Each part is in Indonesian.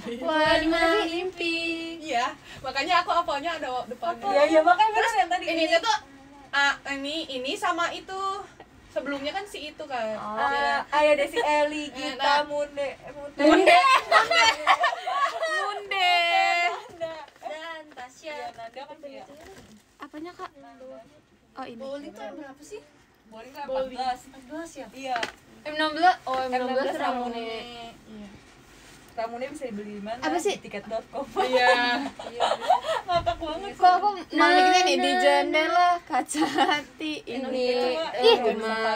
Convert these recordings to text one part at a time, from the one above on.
Wah, di mana sih? mimpi. Iya, makanya aku apanya ada depannya. Iya makanya bener yang tadi. Ini tuh ini sama itu. Sebelumnya kan si itu kan. Ayah Desi Eli, Gita, Munde. Dan Tasya. Nanda kan dia. Apanya kak? Oh ini. Bowling tuh yang berapa sih? Bowling kan 14 ya? Iya. M16. Oh, M16 M16 Ramune. Iya. Ramune bisa dibeli di mana? Apa sih? Di tiket.com. Iya. Ngakak banget. Kok aku malah mikirnya nih di jendela kaca hati ini. Rumah.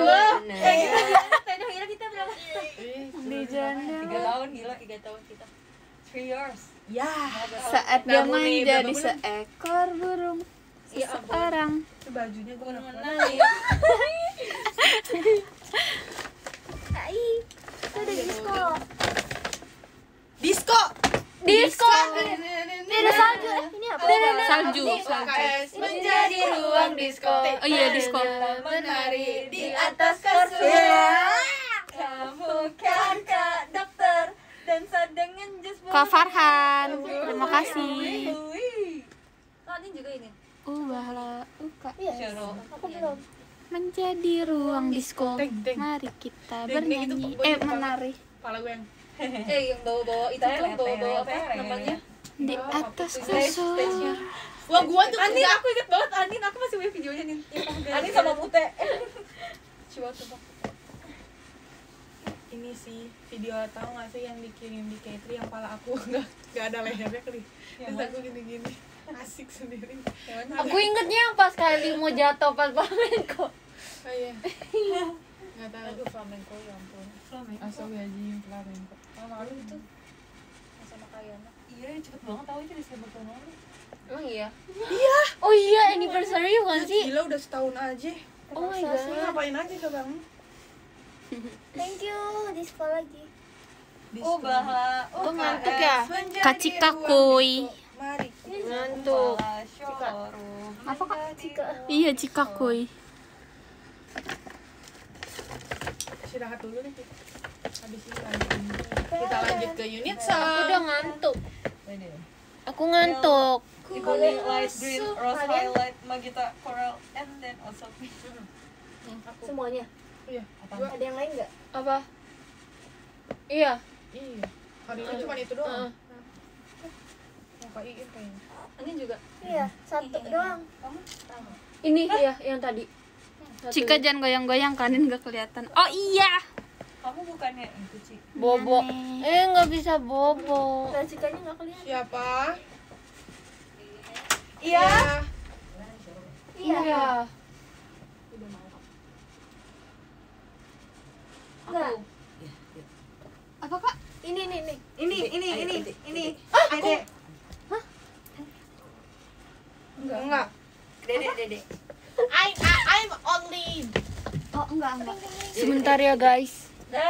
Tadi kira kita berapa? Di jendela. 3 tahun gila. 3 tahun kita. 3 years. Ya. Saat dia Ramune, main berapa jadi bulan? seekor burung. Iya, ampun. Seseorang. Itu bajunya gue kenapa? Menang. Ada disco. Disco. Disco. Ini ada salju. Ini apa? Salju. UKS menjadi ruang diskotek. Oh iya, disco. Menari di atas kasur. Kamu kan Kak Dokter dan dengan jus Kak Farhan. Terima kasih. Oh, ini juga ini. Bahala Kak. Syaro. Aku belum. Menjadi ruang disco. Deng. Mari kita Deng, deng, itu bernyanyi. pokoknya Menari. Kepala gue yang Yang bawa-bawa itu tuh bawa-bawa apa namanya? Di atas Stage, kasur. stage-nya. wah gua tuh Anin, aku inget banget Anin, aku masih punya videonya nih. Ani sama Pute. Coba. ini sih video tahu nggak sih yang dikirim di K3 yang pala aku nggak ada lehernya kali. Terus aku gini-gini asik sendiri. Aku ingetnya yang pas kali mau jatuh pas flamenco. Oh iya. Nggak tahu. Aduh, flamenco ya ampun. Asal gaji flamenco. Malu itu. Sama Kayana. Iya, cepet banget tahu itu Desember tahun lalu. Emang iya? Iya. Oh iya, anniversary bukan sih? Gila udah setahun aja. Oh my Masa sih? god. Ngapain aja coba bang? Thank you. Disco lagi. Oh, Baha. Kok ngantuk ya? Menjadi Kacika ruang kuy. disko. Mari. Ngantuk. Showroom. Apa kak? Iya, Cika kuy. Istirahat dulu nih. Habis ini kita lanjut ke unit Aku song. udah ngantuk. Ini. Aku ngantuk. Kuning, light green, rose highlight, magenta, coral, and then also pink. Semuanya. Iya. Apa? Ada yang lain nggak? Apa? Iya. Iya. Hari ini cuma itu doang. Yang Kak Iin kayaknya. Ini juga. Iya, satu doang. Ini ya yang tadi. Cika jangan goyang-goyang, kanin gak kelihatan. Oh iya. Kamu bukannya itu, Ci? Bobo. Nggak bisa bobo. Nah, Cikanya gak kelihatan. Siapa? Iya. Iya. Enggak. Apa kak? Ini. Dede. Enggak. Dede. I'm only. Oh enggak. Sebentar ya guys.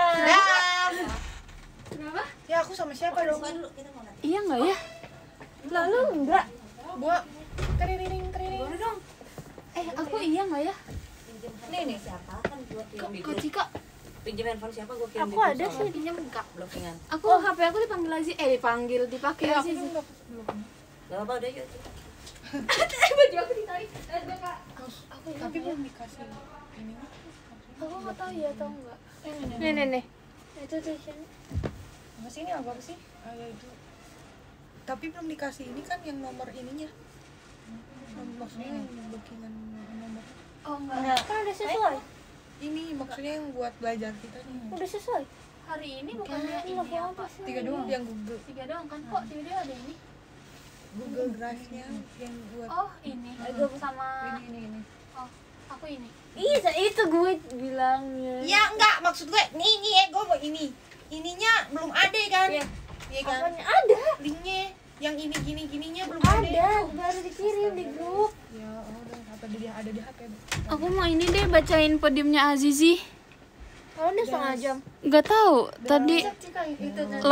Kenapa? Ya aku sama siapa dong? Iya enggak ya? Lalu enggak. Gua teriring. Aku iya enggak ya? Nih. Kok Cika? Pinjam handphone siapa gue kirim Aku ada sih pinjam enggak. blockingan. Aku HP aku dipanggil lagi. Dipakai Ya, aku sih. belum. Gak apa udah yuk. Baju aku ditarik. Kak. Tapi belum dikasih ini. Aku enggak tahu ya atau enggak. Nih. Itu tuh sini. Apa sih ini apa sih? Itu. Tapi belum dikasih ini kan yang nomor ininya. Maksudnya yang bookingan nomor. Oh enggak. Kan udah sesuai. Ini maksudnya yang buat belajar kita nih. Udah sesuai. Hari ini bukannya ini apa? 3 doang yang Google 3 doang kan? Kok tiba-tiba ada ini? Google Drive-nya yang buat Ini. Gue sama ini. Oh, aku ini. Iya, itu gue bilangnya. Ya enggak, maksud gue ini gue mau ini. Ininya belum ada kan? Iya kan? Apanya ada? Linknya yang ini gininya belum Ada, ada. baru dikirim di grup. Ya udah, apa dia ada di HP? Aku mau ini deh bacain podiumnya Azizi. Kalau udah setengah jam. Gak tahu, tadi Itu 18.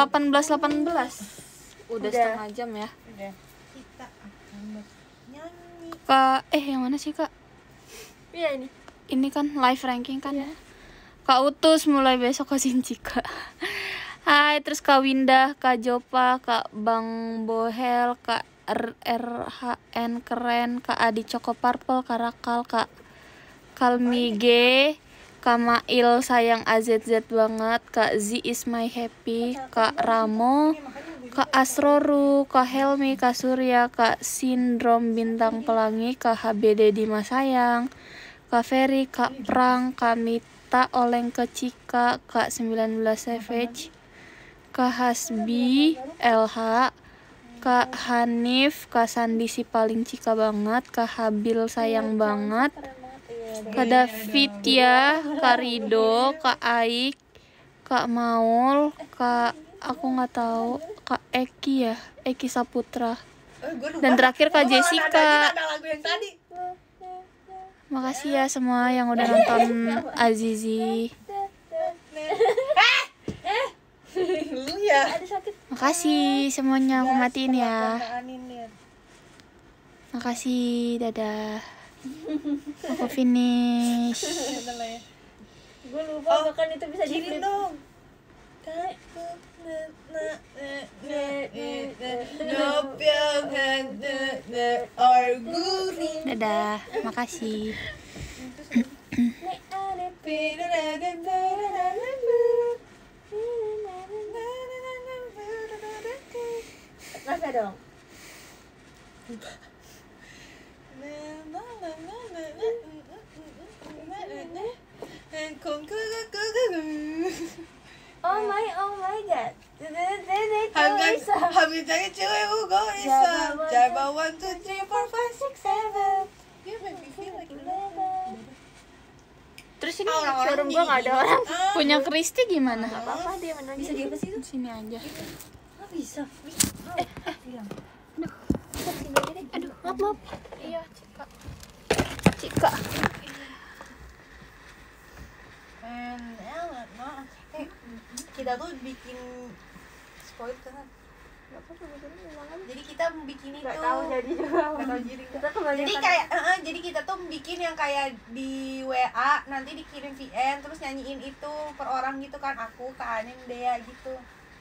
Udah setengah jam ya. Udah. Kita akan bernyanyi. Kak, yang mana sih kak? Iya ini. Ini kan live ranking kan ya. Kak Utus mulai besok kasihin Cika. Hai, terus Kak Windah, Kak Jopa, Kak Bang Bohel, Kak RHN keren, Kak Adi Choco Purple, Kak Rakal, Kak Kalmi G, Kak Mail sayang AZZ banget, Kak Z is my happy, Kak Ramo, Kak Asroru, Kak Helmi, Kak Surya, Kak Sindrom Bintang Pelangi, Kak HBD Dimas sayang, Kak Ferry, Kak Prang, Kak Mita Oleng Kecika, Kak 19 Savage, Kak Hasbi, LH, Kak Hanif, Kak Sandi si paling cika banget, Kak Habil sayang banget, Kak David ya, Kak Rido, Kak Aik, Kak Maul, Kak aku nggak tahu, Kak Eki ya, Eki Saputra, dan terakhir Kak Jessica. Ada lagu yang tadi. Makasih ya semua yang udah nonton Azizi. Lu ya. Makasih semuanya, aku matiin ya. Anin lihat. Makasih, dadah. Aku finish. Gue lupa bahkan itu bisa Kirim di-flip. dong. Drop your hand or guri. Dadah, makasih. Rasa dong. Oh my god. Hamid saya cewek Ugoisa. Jaba 1 2 3 4 5 6 7. You make me feel like Terus ini showroom gua nggak ada orang. Punya Kristi gimana? Apa dia menang bisa di apa sih? Sini aja. Nggak bisa. Aduh, maaf. Iya, Cika. Kita tuh bikin spoil kan? Jadi kita bikin itu. Nggak tahu jadi juga. Nggak tahu jadi. Kita kembali. Jadi kayak jadi kita tuh bikin yang kayak di WA nanti dikirim VN terus nyanyiin itu per orang gitu kan, aku Kak Anin Dea gitu.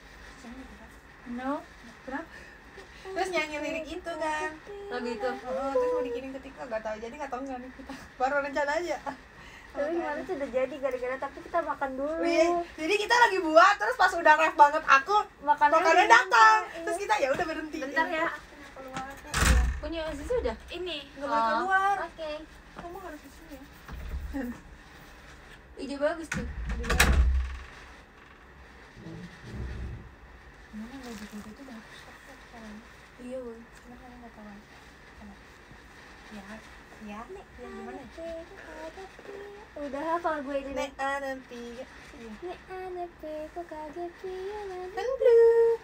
No. Kenapa? Terus nyanyi lirik itu kan. Lagu itu. Terus mau dikirim ke TikTok, nggak tahu jadi nggak tahu nggak nih kita. Baru rencana aja. Tapi kemarin tuh udah jadi gara-gara tapi kita makan dulu. Jadi kita lagi buat terus pas udah ref banget aku makannya datang. Terus kita ya udah berhenti. Bentar ya. Aku mau keluar. Punya Aziz udah? Ini. Nggak boleh keluar. Oke. Kamu harus di sini ya. Ide bagus tuh. Mana baju itu bagus kok sekarang. Iya, Bang. Kenapa kamu nggak tahu? Ya gimana? Udah hafal gue ini. Nek ada tiga. Nek ada peko kaget piana. Blue.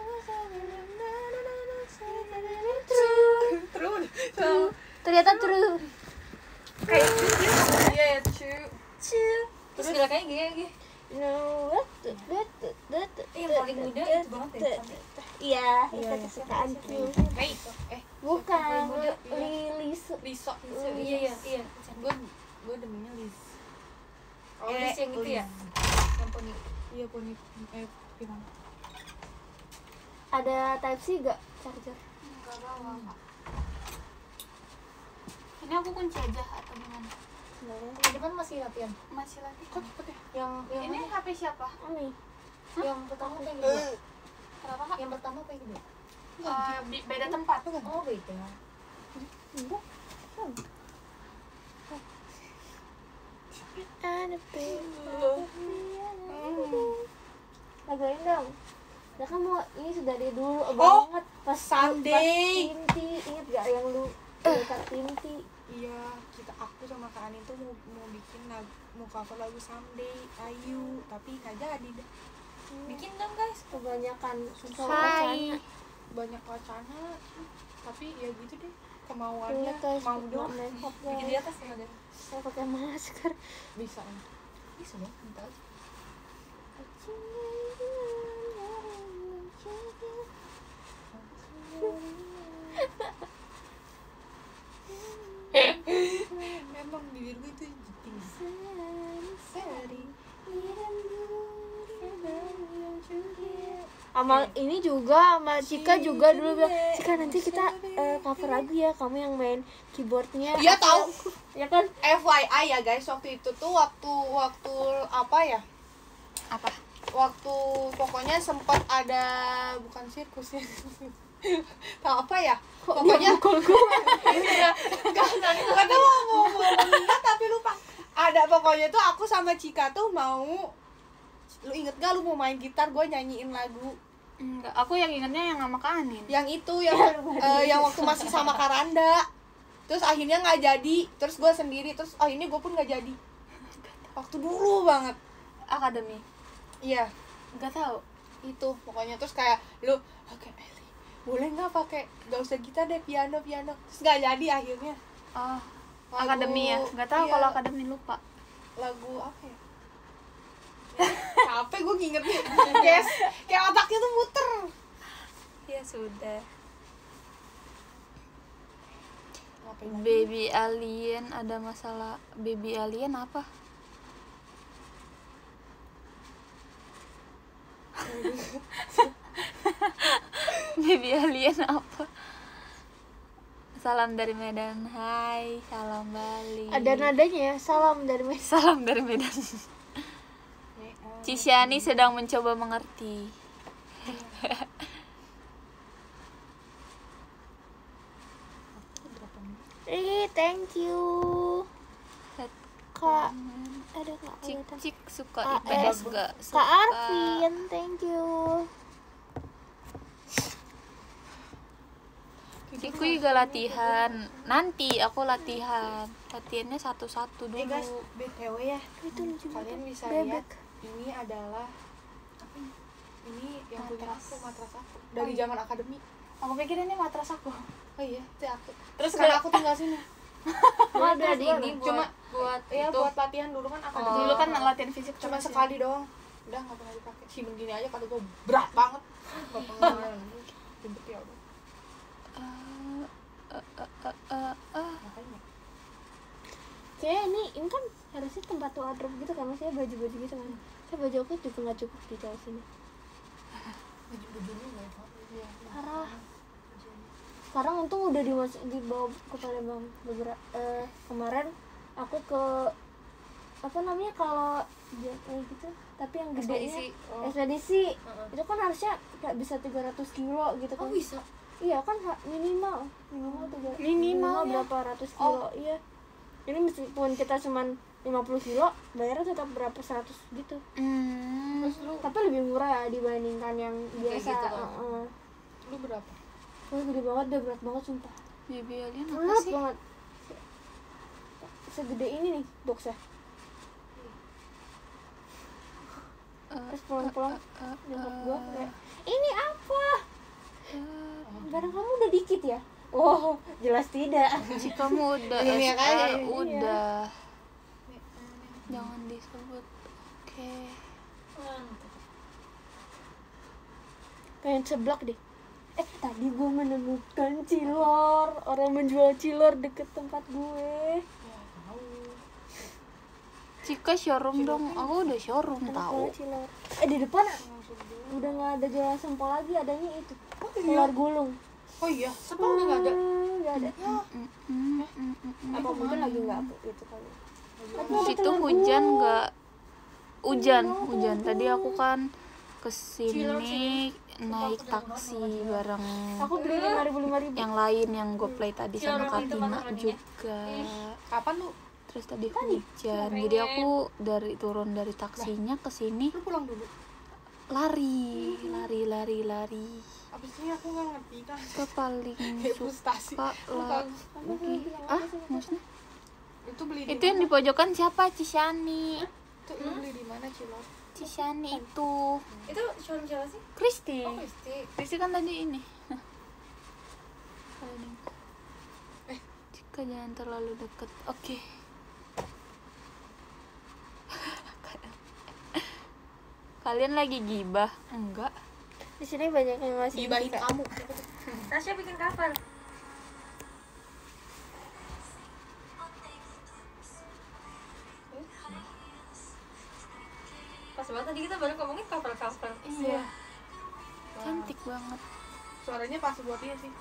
True. Ternyata true. Kayak iya true. Terus gerakannya gini. No, Yang paling muda itu banget ya. Iya, itu kesukaanku. Baik. Bukan, Lisu. Liso. Iya. Gue deminya Liz. Oh, Liz yang itu ya? Yang poni. Iya, poni. Pirang. Ada Type C gak charger? Enggak bawa. Ini aku kunci aja atau gimana? Di depan masih latihan. Masih lagi. Kok cepet ya? Yang Ini HP siapa? ini. Yang pertama apa yang kedua? Kenapa kak? Yang pertama apa yang kedua? Beda tempat. Oh, beda. Lagain dong. Nah kan mau ini sudah dari dulu banget pas Someday. pas Tinti, inget gak yang lu Kak Tinti? Iya, aku sama Kak Anin tuh mau bikin mau cover lagu Someday Ayu, tapi nggak jadi deh. Bikin dong guys. Kebanyakan Hai. Banyak wacana, tapi ya gitu deh kemauannya guys, mau dong. Bikin di atas ya. Saya pakai masker. Bisa. Bisa dong. Minta aja. Memang bibir gue itu jiting. Sari. Sama ini juga, sama Cika juga dulu bilang, Cika nanti kita cover lagu ya, kamu yang main keyboardnya. Iya tahu. Ya kan? FYI ya guys, waktu itu tuh waktu apa ya? Apa? Waktu pokoknya sempat ada bukan sirkus ya. Tahu apa ya? Pokoknya Enggak tahu mau ingat tapi lupa. Ada pokoknya tuh aku sama Cika tuh mau, lu inget gak lu mau main gitar, gue nyanyiin lagu Enggak, aku yang ingetnya yang sama Kak Anin. yang itu yang waktu masih sama Karanda, terus akhirnya nggak jadi, terus gue sendiri, terus akhirnya gue pun nggak jadi waktu dulu banget. Akademi. Iya Enggak tahu. itu pokoknya, terus kayak lu oke Eli boleh nggak pakai, nggak usah gitar deh, piano terus nggak jadi akhirnya. Oh, Lagu- akademi ya. Enggak tahu iya, kalau akademi, lupa. lagu apa ya? Capek gue ngingetnya. Kayak otaknya tuh muter. Ya sudah. Ngapain lagi? Baby alien, ada masalah. Baby alien apa? Baby alien apa? Salam dari Medan. Hai, salam Bali. Ada nadanya ya, salam dari Medan. Salam dari Medan. Cisyani sedang mencoba mengerti. Thank you. Kak, ada Kak Cik kelihatan. Cik suka Kak IPS S. gak? Kak Suka. Arvin, thank you. Ciku juga latihan. Nanti aku latihan. Latihannya satu-satu dulu. Guys, BTW ya, Itu lucu kalian banget. bisa Bebek. lihat ini adalah apa ini yang punya aku, matras aku dari zaman akademi. Aku pikir ini matras aku. Oh iya, itu aku. Terus Sekarang aku tinggal sini. Oh, ada di ini ini. Cuma buat ya itu. buat latihan dulu kan akademi. Dulu kan latihan fisik Cuma terus ya. sekali doang. Udah nggak pernah dipakai. Si begini aja kata gue berat banget. Nggak pernah. Ribet ya udah. Makanya. Kayak ini kan harusnya tempat wardrobe gitu kan, maksudnya baju-baju gitu kan. Saya baju aku juga nggak cukup di dalam sini. Baju-bajunya nggak apa. Iya. Parah. Sekarang untung udah dibawa ke Palembang kemarin aku ke apa namanya kalau gitu, tapi yang gedenya ekspedisi. Itu kan harusnya kayak bisa 300 kilo gitu kan. Oh bisa. Iya kan minimal 300 Minimal ya? berapa ratus kilo. Iya, ini meskipun kita cuman 50 kilo bayarnya tetap berapa 100 gitu. Tapi lebih murah ya dibandingkan yang biasa. gitu kan. Lu berapa? Wah gede banget deh, berat banget sumpah. Baby alien apa Berat sih? banget. Segede ini nih boxnya. Terus pulang-pulang nyokap gua kayak, ini apa? Barang kamu udah dikit ya? Oh, jelas tidak. Jika kamu udah Ini ya kan? SR, Iya. udah. Jangan disebut. Oke. Pengen seblak deh. Tadi gue menemukan cilor. Orang menjual cilor deket tempat gue. Jika showroom dong. Aku udah showroom Enak tahu. banget cilor. Di depan udah nggak ada jualan sempol lagi, adanya itu telur gulung. Oh iya, sepuluh nggak ada. Nggak ada. Apa mungkin lagi nggak itu kali. Tapi ada Situ telur hujan gulung. nggak? Hujan. Tadi aku kan kesini naik taksi bareng Aku beli 5.000 yang lain yang gue play tadi sama Katina juga. Kapan lu? Terus tadi hujan, jadi aku turun dari taksinya ke sini Lu pulang dulu. lari. Abis ini aku nggak ngerti kan. Ke paling Kayak frustasi. suka lagi. Maksudnya? Itu beli Itu yang di pojokan siapa? Cisyani. Itu lu beli di mana Cilor? Cisyani itu Itu showroom siapa sih? Kristi. Oh, Kristi. Kristi kan tadi ini. Jika jangan terlalu dekat. Oke. Kalian lagi gibah? Enggak. Di sini banyak yang masih Gibahin bisa. kamu. Tasya bikin cover. Pas banget tadi kita baru ngomongin cover. Iya. Cantik banget. Suaranya pas buat dia sih.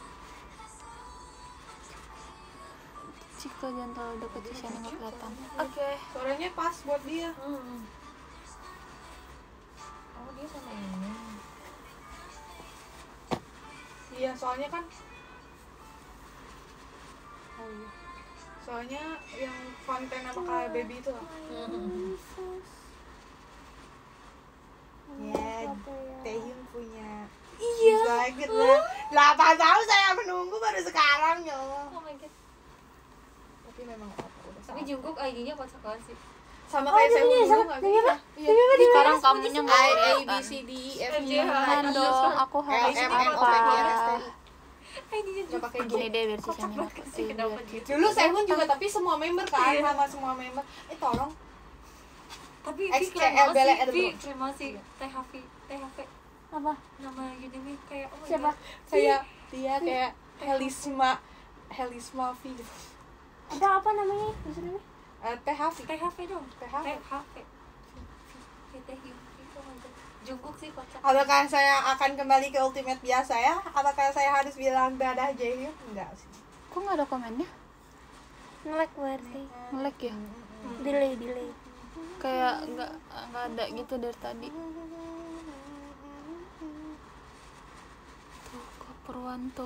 Cika jangan terlalu dekat sih, Shani nggak kelihatan. Oke. Suaranya pas buat dia. Oh dia sama ini. Iya, soalnya kan. Oh iya. Soalnya yang konten sama kayak baby itu lah. Ya, Taehyung punya. Iya. Banget lah. 8 tahun saya menunggu baru sekarang ya Allah. Oh my god. Tapi memang udah Tapi Jungkook ID-nya kocak banget sih. sama kayak saya dulu nggak sih? Iya. Sekarang kamunya nggak A kelihatan. B C D E F G Jangan dong, aku harus L M N O P Q R S T apa? U. ID-nya Nggak pakai Gini deh biar si kocak Shani banget sih kenapa gitu. Dulu Sehun juga tapi semua member kan, sama semua member. Tolong. Tapi XCL Vi keren banget Bella sih. Erdo. Vi keren banget sih. THV Apa? nama Udemy kayak oh my Siapa? god. Kayak dia kayak Helisma V gitu. Apa namanya? Maksudnya? THV. THV dong. THV. THV. Taehyung itu oh my god. Jungkook sih kocak. Apakah saya akan kembali ke Ultimate biasa ya? Apakah saya harus bilang dadah Jaehyung? Enggak sih. Kok nggak ada komennya? Nge-lag berarti. Nge-lag ya? Delay. Kayak nggak ada gitu dari tadi. Tuh Kak Purwanto.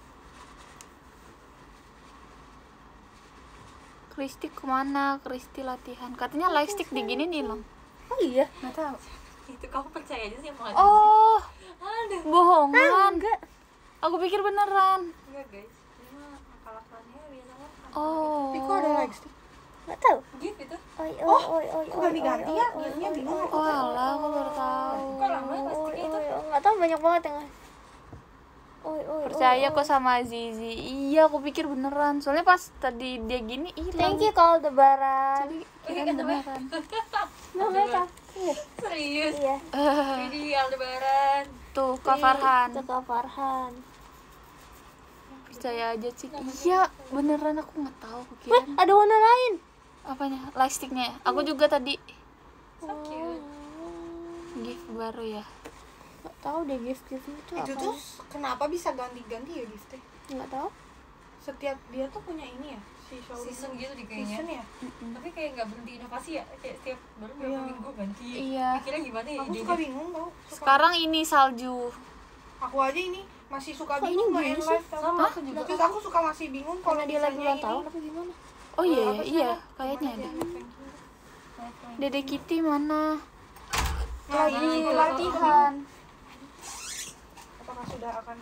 Kristi kemana? Kristi latihan. Katanya lightstick diginin hilang. Oh iya. Nggak tahu. Itu kamu percaya aja sih sama Adi. Oh, Aduh. bohongan. Enggak. Aku pikir beneran. Enggak guys. Ini mah akal-akalannya biasanya. Oh. Tapi kok ada lightstick? Enggak tahu. Gift itu. Oi. Kok ganti-ganti ya? Bilangnya bingung. Oh alah, aku baru tahu. Kok lama plastiknya itu? Enggak tahu banyak banget yang. Oi. Percaya kok sama Zizi. Iya, aku pikir beneran. Soalnya pas tadi dia gini hilang. Thank you Kak Aldebaran. Jadi kirain beneran. Namanya Kak. Iya. Serius. Iya. Jadi Aldebaran. Tuh, Kak Farhan. Itu Kak Farhan. Percaya aja, Cik. Iya, beneran aku nggak tahu. Aku kira Ada warna lain. apanya? Lightsticknya. Aku juga tadi So cute. gift baru ya. Enggak tahu deh gift-gift itu Itu apa. tuh kenapa bisa ganti-ganti ya giftnya? Enggak tahu. Setiap dia tuh punya ini ya, si showroom. Season gitu deh kayaknya. Season ya? Tapi kayak nggak berhenti inovasi ya. Kayak setiap baru berapa Iya. minggu ganti. Iya. Mikirnya gimana ya? Aku idenya? suka bingung tau. Sekarang ini salju. Aku aja ini masih suka Kok bingung ini nggak gini end sih? live tau. Sama aku juga. Terus aku suka masih bingung kalau Karena dia lagi misalnya ulang ini tahun apa gimana? Oh iya, apa sih iya, namanya? kayaknya Gimana ada. sih? Dede Kitty mana? Nah, Lagi itu latihan. Apakah sudah akan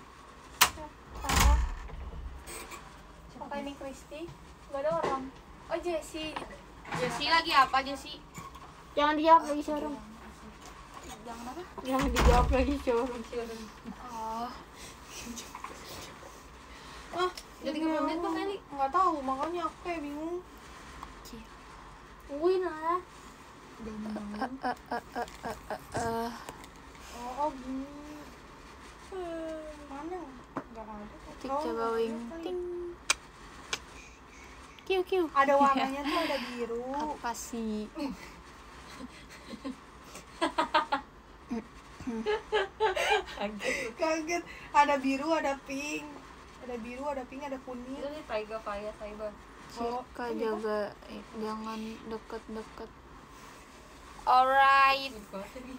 Apakah ini Kristi? Gak ada orang. Oh Jessie. Jessie lagi apa Jessie? Jangan dijawab lagi showroom. Jangan apa? Jangan dijawab lagi showroom. Oh. Udah 30 menit Bang Eli. nggak tahu, makanya aku kayak bingung. Tungguin lah. Oh gini. Mana? Nggak ada. Cik Oh, coba wing. ada kali. Ting. Kiu kiu. Ada warnanya tuh ada biru. Apa sih? Kaget. Ada biru, ada pink. Ada biru, ada pink, ada kuning. Itu nih Taiga Faya Saiba. Oh, Cika jaga jangan deket-deket. Alright. Gitu banget tadi.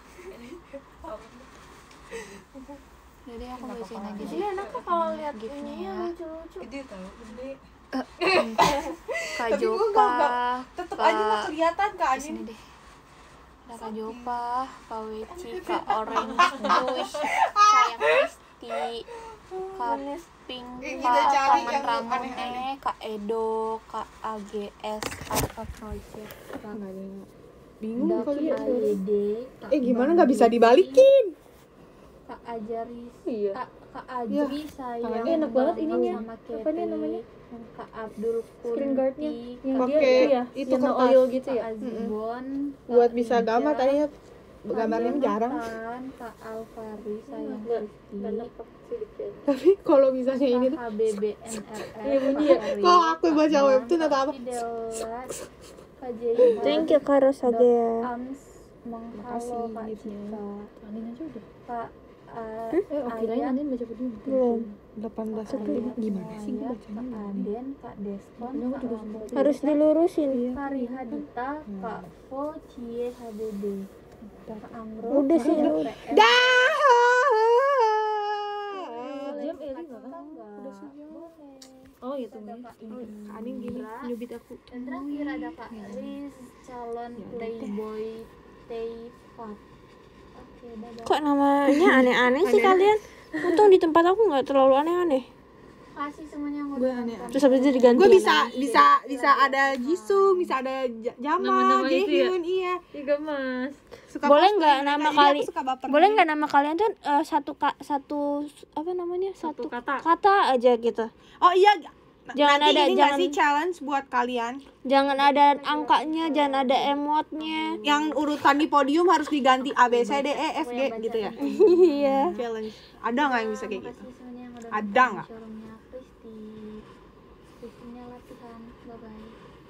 Jadi aku bacain lagi Jadi enak tuh kalau lihat ini giftnya. yang lucu-lucu. Itu tahu gede. Kak Tapi gua Jopa, tetep aja nggak kelihatan Kak di sini Anin. deh. Ada Kak Jopa, Kak Weci, Kak Orange Juice, Sayang Kristi, Kak Pink, Kita Kak cari Taman yang Ramune, aneh-aneh. Kak Edo, Kak AGS, Alpha Project, Kak Bingung kali ya. AYD. Gimana nggak bisa dibalikin? Kak Ajaris. Iya. Kak Ajri sayang. tangannya enak banget ininya. Sama Apa nih namanya? Kak Abdul Screen guardnya Kunti, yang Kak dia Pakai itu ya, itu yang no kertas. oil gitu ya. Azbon, Buat bisa gambar tadi ya. Gambarnya jarang. Kak Alvari sayang Nggak Kristi, nangkep sedikit. Tapi kalau misalnya ini Kak tuh HBBNRS, Iya, bunyi ya. kalau aku baca webtoon atau apa? Kak Jaya, Thank you Kak Rosagea. Ams menghalo Kak Cika, Angin aja udah. Kak Oke lah nanti baca video. Belum. 18 April gimana sih gue bacanya? Kak Aden, Kak Deskon, Kak Lambo, Harus dilurusin. Kak Rihadita, Kak Fo, Cie, HBD, Kak Amro, Udah sih, Kak udah. PM. Jam Eli enggak kan? Udah sejam. Oh iya tuh. Ada Kak Kak Anin gini nyubit aku. Dan terakhir ada Kak Riz, calon playboy Teyfat. Oke, dadah. Kok namanya aneh-aneh sih kalian? Untung di tempat aku nggak terlalu aneh-aneh. Kasih semuanya yang Gue udah aneh. nonton. Terus habis itu diganti. Gue ya, bisa ada Jisung, bisa ada Jamal, Nama-nama itu ya? Jaehyun, iya. Tiga Mas. Suka boleh cosplay nggak mereka, nama jadi kali? aku suka baper. Boleh nggak nama kalian tuh satu apa namanya? Satu Satu kata. aja gitu. Oh iya, Jangan nanti ada- ini nggak jangan- sih challenge buat kalian Jangan ada angkanya, jangan ada emotnya. yang urutan di podium harus diganti A B C D E F G gitu ya. Iya. Challenge. Ada nggak yang bisa kayak gitu? Kasih semuanya yang udah Ada nonton nggak? showroomnya Kristi. Kristinya latihan. Bye-bye.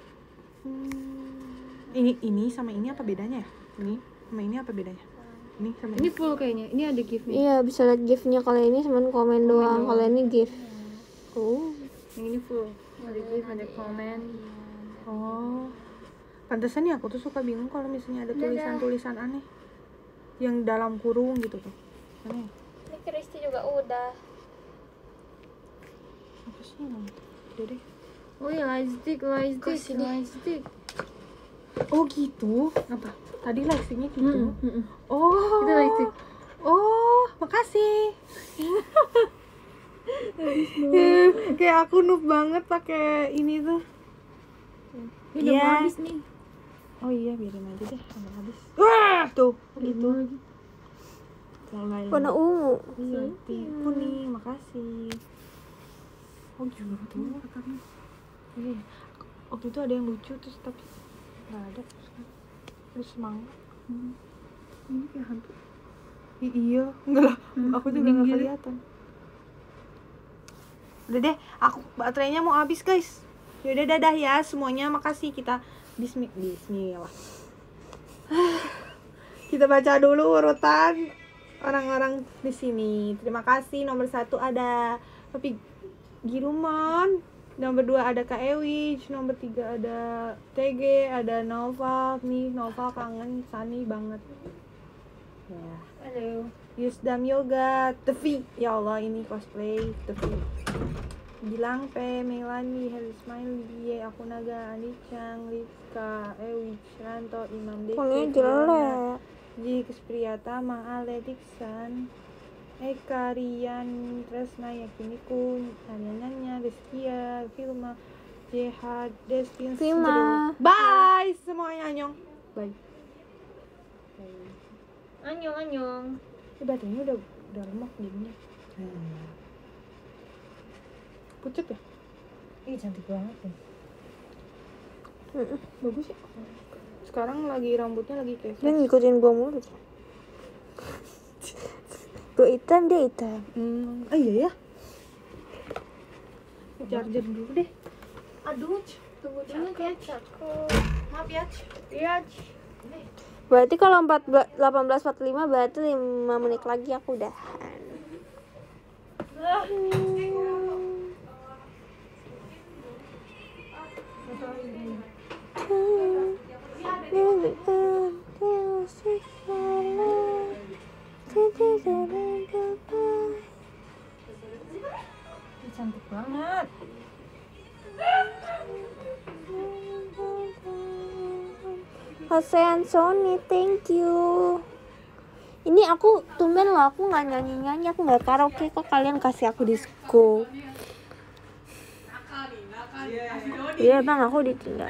Ini sama ini apa bedanya ya? Ini sama ini apa bedanya? Ini sama Ini full kayaknya. Ini ada gift-nya. Iya, bisa lihat gift-nya. Kalau ini cuma komen doang. Kalau ini gift. Oh. Yang ini full. Ada gift, ada komen. Oh, pantesan ya aku tuh suka bingung kalau misalnya ada tulisan-tulisan aneh yang dalam kurung gitu tuh. Aneh. Ini Kristi juga udah. Apa sih ini? Udah deh. Oh iya, lightstick. Oh gitu. Apa? Tadi lightsticknya gitu. Oh. Itu lightstick. Oh, makasih. Kayak aku noob banget pakai ini tuh. Ini udah Iya. mau habis nih. Oh iya, biarin aja deh sampai habis. Wah, tuh gitu. Warna ungu. Iya, kuning, makasih. Oh gitu. Iya. Waktu itu ada yang lucu terus tapi nggak ada terus semangat. Ini kayak hantu. Iya, enggak lah. Aku juga nggak kelihatan. Udah deh, aku baterainya mau habis guys. Yaudah dadah ya semuanya, makasih. Kita Bismillah. Kita baca dulu urutan orang-orang di sini. Terima kasih. Nomor 1 ada Papi Girumon. Nomor 2 ada Kak Ewich. Nomor 3 ada TG, ada Nova. Nih Nova kangen Sani banget. Ya. Halo. Yusdam Yoga, Tevi. Ya Allah ini cosplay Tevi. Gilang P, Melani, Heli Smiley, Aku Naga, Anicang, Rifka, Ewich, Ranto, Imam Deke, Pokoknya jelek. Ji Priyatama, Ale Diksan, Eka, Rian, Tresna, Yakiniku, Nanya, Rizkia, Filma, Jehad, Destin, Filma. Bye semuanya, anyong. Bye. Anyong. Ini baterainya udah remuk jadinya. Pucet ya? Ih cantik banget nih. Bagus ya. Sekarang lagi rambutnya lagi kayak Dia ngikutin gua mulu. Gua hitam, dia hitam. iya ya. Charger dulu deh. Aduh, tunggu dulu ya. Maaf ya. Iya. Berarti kalau 18.45 berarti 5 menit lagi aku udahan. Ih, cantik banget. ASEAN Sony, thank you. Ini aku tumben loh, aku nggak nyanyi, aku nggak karaoke, kok kalian kasih aku disco. Iya bang, aku ditinggal.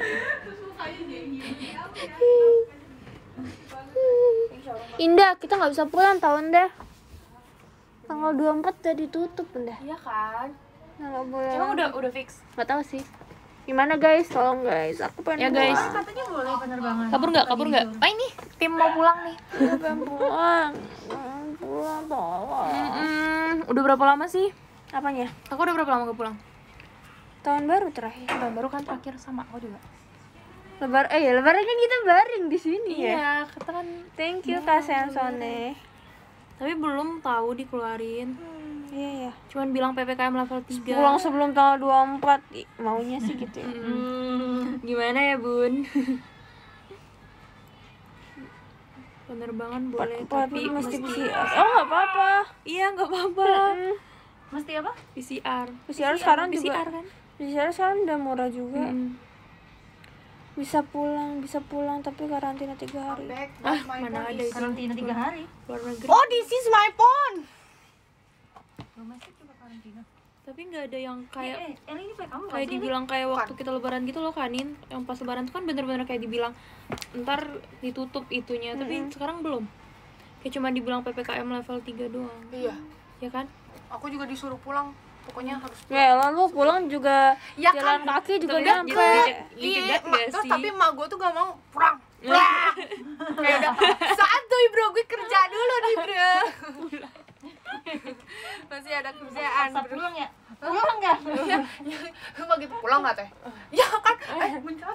Indah, kita nggak bisa pulang tahun deh. Tanggal 24 udah ditutup Indah. Iya kan? Nggak boleh. Emang udah fix. Nggak tahu sih. Gimana guys, tolong guys, aku pengen Ya guys. pulang. Katanya boleh penerbangan. Kabur nggak? Ah ini tim mau pulang nih. Aku pengen pulang. Pulang tolong. Udah berapa lama sih? Apanya? Aku udah berapa lama gak pulang? Tahun baru terakhir. Tahun baru kan terakhir sama aku juga. Lebaran kan kita bareng di sini ya. Iya, kata kan Thank you Kak Sensone. Tapi belum tahu dikeluarin. Iya ya. Cuman bilang PPKM level 3. Pulang sebelum tanggal 24 maunya sih gitu ya. Gimana ya, Bun? Penerbangan boleh, tapi mesti PCR. Oh nggak apa-apa. Iya, nggak apa-apa. Mesti apa? PCR. PCR sekarang PCR juga. kan? PCR sekarang udah murah juga. Mm. Bisa pulang tapi karantina 3 hari. Mana ada itu Karantina 3 hari. luar negeri. Oh, this is my phone. Domestik juga karantina. Tapi nggak ada yang kayak Ini pakai kamu nggak kayak sih? dibilang kayak waktu kita lebaran gitu loh, Kanin. Yang pas lebaran tuh kan bener-bener kayak dibilang ntar ditutup itunya, tapi sekarang belum. Kayak cuma dibilang PPKM level 3 doang. Iya, Ya kan? aku juga disuruh pulang. Pokoknya harus Ya lalu pulang juga Ya jalan kan, kaki juga tapi nyampe. Dijegat nggak terus sih? tapi emak gue tuh gak mau pulang. Kayak udah santuy bro, gue kerja dulu nih bro. Masih ada kerjaan Masa bro. pulang ya? Pulang nggak? Lu mau gitu pulang gak teh? Ya kan, mencat.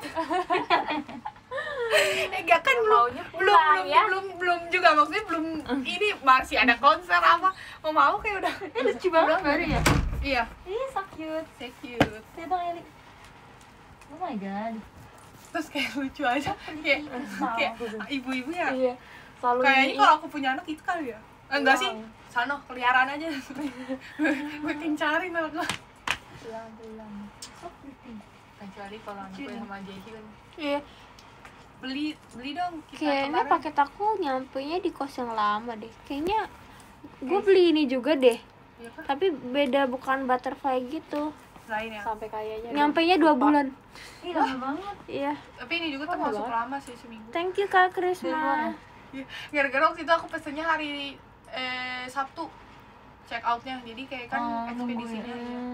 Enggak kan belum juga, maksudnya belum ini masih ada konser apa. Mau kayak udah. Lucu banget baru ya? Iya, Ih, so cute. so cute. Lihat dong Eli. Oh my god. Terus kayak lucu aja, kayak ibu-ibu ya. Iya. Selalu Kayaknya ini. kalau aku punya anak itu kali ya. Enggak sih, sana peliharaan aja. Gue cari anak gue. Pulang. So pretty. Kecuali kalau anak gue sama Jeki kan. Iya. Beli dong kita Kayaknya kemarin. paket aku nyampenya di kos yang lama deh. Kayaknya gue beli ini juga deh. Iya kan? Tapi beda, bukan butterfly gitu. Lain ya. Sampai kayaknya Nyampenya 2 bulan. Ih, lama banget. Iya. Tapi ini juga termasuk lama sih, seminggu. Thank you Kak Krisma. Iya. Gara-gara waktu itu aku pesennya hari Sabtu check outnya, jadi kayak kan ekspedisinya.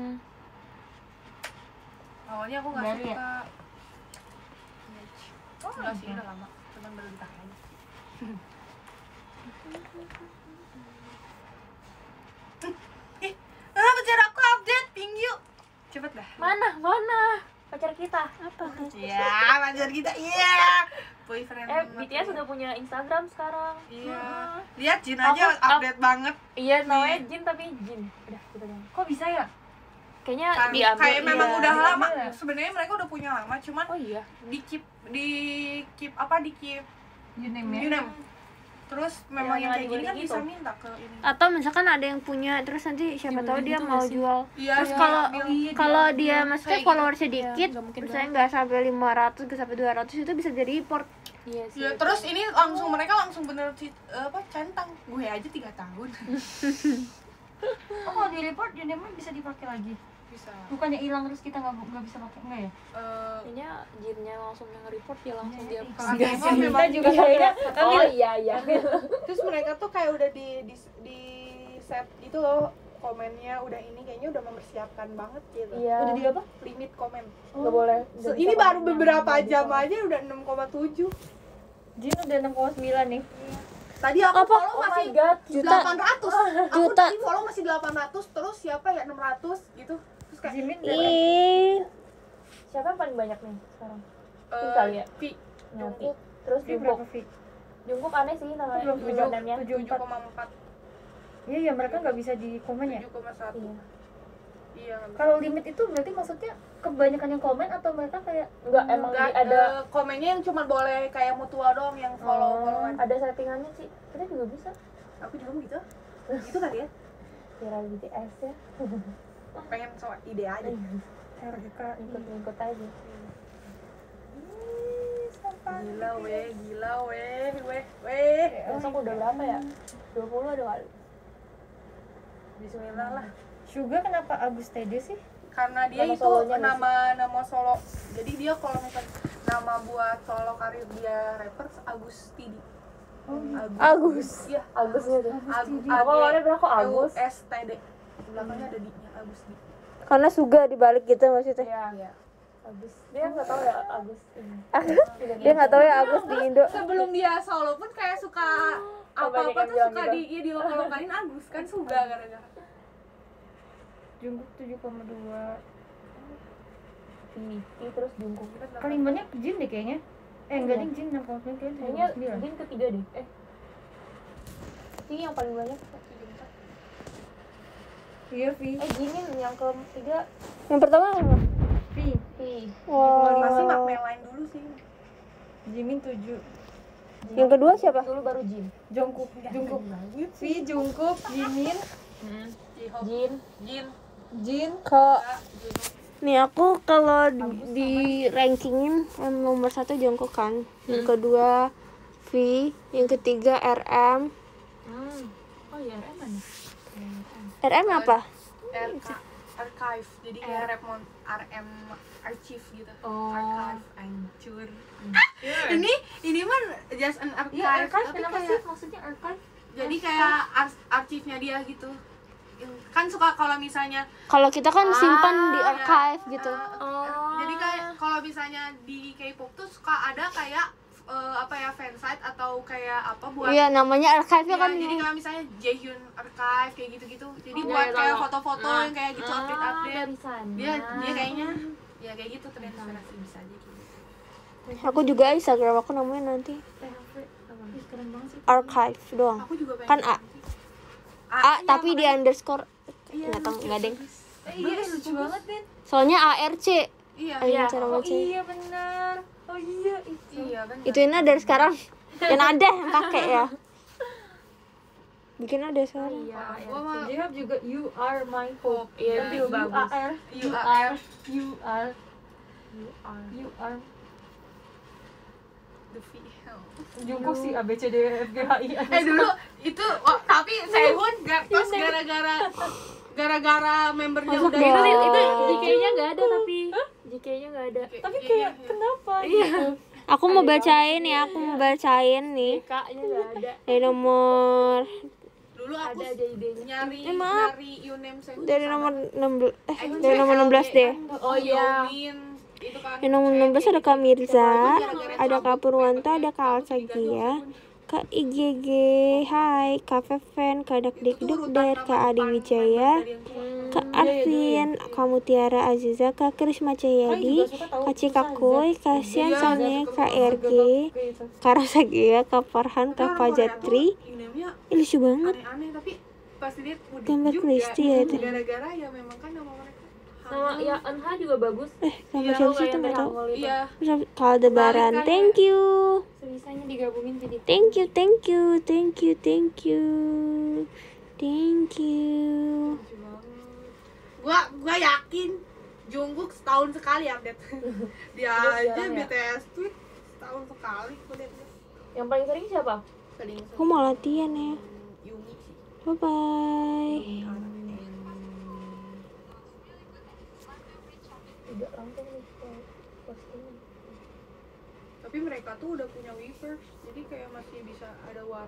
Awalnya aku nggak Baru ya? suka. Enggak sih, udah lama. Cuman baru ditahan aja. Pacar aku update, ping yuk. Cepet dah. Mana pacar kita? Apa? Ya, pacar kita. Iya. Boyfriend. BTS sudah punya Instagram sekarang. Iya. Lihat Jin aja update banget. Iya, namanya Jin tapi Jin. Udah, gitu dong. Kok bisa ya? Kayaknya Kan, diambil. kayak memang iya. udah lama. Iya. Sebenarnya mereka udah punya lama, cuman Oh iya. di keep You name you name. Terus memang yang kayak gini kan gitu. bisa minta ke ini. Atau misalkan ada yang punya, terus nanti siapa tahu dia mau jual. Iya, Terus iya, kalau ambil. kalau dia maksudnya Kayak followersnya dikit, nggak mungkin misalnya nggak sampai 500, nggak sampai 200, itu bisa jadi report. Iya sih. Ya, terus ini langsung mereka langsung bener centang. Gue aja 3 tahun. Oh, kalau di report you name bisa dipakai lagi. Bisa. Bukannya hilang terus kita nggak bisa pakai enggak ya? Kayaknya Jinnya langsung yang report dia langsung dia. Kita memang juga kayaknya. Oh iya. terus mereka tuh kayak udah di set itu loh, komennya udah ini kayaknya udah mempersiapkan banget gitu. Iya. Udah di apa? Limit komen. Nggak boleh. Ini baru beberapa jam aja udah 6,7. Jin udah 6,9 nih. Tadi aku follow Oh masih my god. 800. Aku Juta. tadi follow masih 800, terus siapa ya 600 gitu. Terus kayak Jimin Ih, Siapa yang paling banyak nih sekarang? eh, kali ya? Vi, Nanti. Terus berapa Jungkook. fee? Jungkook aneh sih namanya. Belum Username-nya. 7,4, Iya ya, mereka nggak bisa di komen ya. 7,1. Iya. Iya. nggak bisa. Kalau limit itu berarti maksudnya kebanyakan yang komen atau mereka kayak Enggak, emang Enggak, ada komennya yang cuma boleh kayak mutual doang yang followan. ada settingannya sih. Kita juga bisa. Aku juga gitu. Gitu kali ya. Viral BTS ya. Pengen soal ide aja. RK Ikut-ikut aja. Gila weh. Besok udah berapa ya? 20 ada kali. Bismillah lah. Suga kenapa Agus TD sih? Karena dia Nama itu solonya nggak nama solo. Jadi dia kalau misalnya nama buat solo karir dia rapper Agus Tidi. Agus. Iya, Agusnya tuh. Agus. Apa awalnya bilang kok Agus? STD. Belakangnya ada D-nya Agus D. Karena Suga dibalik gitu maksudnya. Iya. Agus. Dia nggak tahu ya Agus ini. Dia nggak tahu ya Agus di Indo. Sebelum dia solo pun kayak suka banyak apa-apa yang tuh bilang suka gitu. di lokal-lokalin Agus kan Suga gara-gara. Jungkook 7,2. Vicky terus Jungkook. Paling banyak Jin deh kayaknya. Enggak ding, Jin 6,9 kayaknya Kayaknya 7,9. Jin ketiga deh. V yang paling banyak. Iya, Vi. Jimin yang ketiga. Yang pertama apa? V. V. Masih Mac dulu sih. Jimin 7. Yang kedua siapa? Dulu baru Jin. Jungkook. V, Jungkook, Jimin, Jin. Nih aku kalau di rankingin yang nomor 1 Jungkook kan, yang kedua V, yang ketiga RM. Oh iya, mana? RM apa? Archive. Jadi kayak RM archive gitu. Archive hancur. Ini mah just an archive. Iya, archive tapi kenapa kayak, sih maksudnya archive? jadi kayak arsipnya dia gitu. Kan suka kalau misalnya Kalau kita kan simpan di ya. archive gitu. Jadi kayak kalau misalnya di K-pop tuh suka ada kayak fansite atau kayak apa buat Iya, namanya archive-nya ya, kan. jadi kalau misalnya Jaehyun archive kayak gitu-gitu. Jadi buat kayak foto-foto yang kayak gitu update. Dia kayaknya ya kayak gitu terinspirasi bisa aja gitu. Aku juga Instagram aku namanya nanti archive doang. Aku juga pengen Kan A iya, tapi di makanya. underscore Iya, nggak tahu nggak deng. Iya, lucu banget, Den. Soalnya ARC. Iya. Ayo cara baca. Benar. Oh iya, itu. Iya, benar. Itu ini dari sekarang. Dan ada yang pakai ya. Bikin ada sekarang. Gua mah Jihab juga You Are My Hope. Iya, itu bagus. You Are the V. Jungkook sih A B C D E F G H I. Dulu itu tapi Sehun terus gara-gara membernya udah Itu JK-nya nggak ada tapi JK-nya nggak ada. Tapi kayak kenapa? Aku mau bacain ya, aku mau bacain nih. JK-nya nggak ada. Dari nomor dulu aku Ada aja idenya. nyari Yunem Sehun dari nomor 16 dari nomor 16 deh. Oh iya. itu kan Di nomor 16 ada Kak Mirza, ada Kak Purwanta, ada Kak Alsagia, Kak IGG, Hai, Kak Feven, Kak Dakdikdukder, Kak Adi Wijaya, Kak Arvin, Kak Mutiara Aziza, Kak Krisma Cahyadi, Kak Cikakoy, Kak Sian Sane, Kak RG, Kak Rosagia, Kak Farhan, Kak Fajatri. Yunemnya Ih, lucu banget. aneh-aneh tapi pas dilihat udah Gambar juga. Kristi ya itu. Gara-gara ya memang kan nama mereka Sama ya Anha juga bagus. Gambar siapa sih itu nggak tahu. iya Terus Kak Aldebaran, thank you. Sebisanya digabungin jadi Thank you, thank you, thank you, thank you, thank you. gua yakin Jungkook setahun sekali update dia aja BTS tweet setahun sekali gua lihat yang paling sering siapa? sering Aku mau latihan ya. Yumi sih Bye bye. Tidak langsung nih postingan. tapi mereka tuh udah punya Weverse jadi kayak masih bisa ada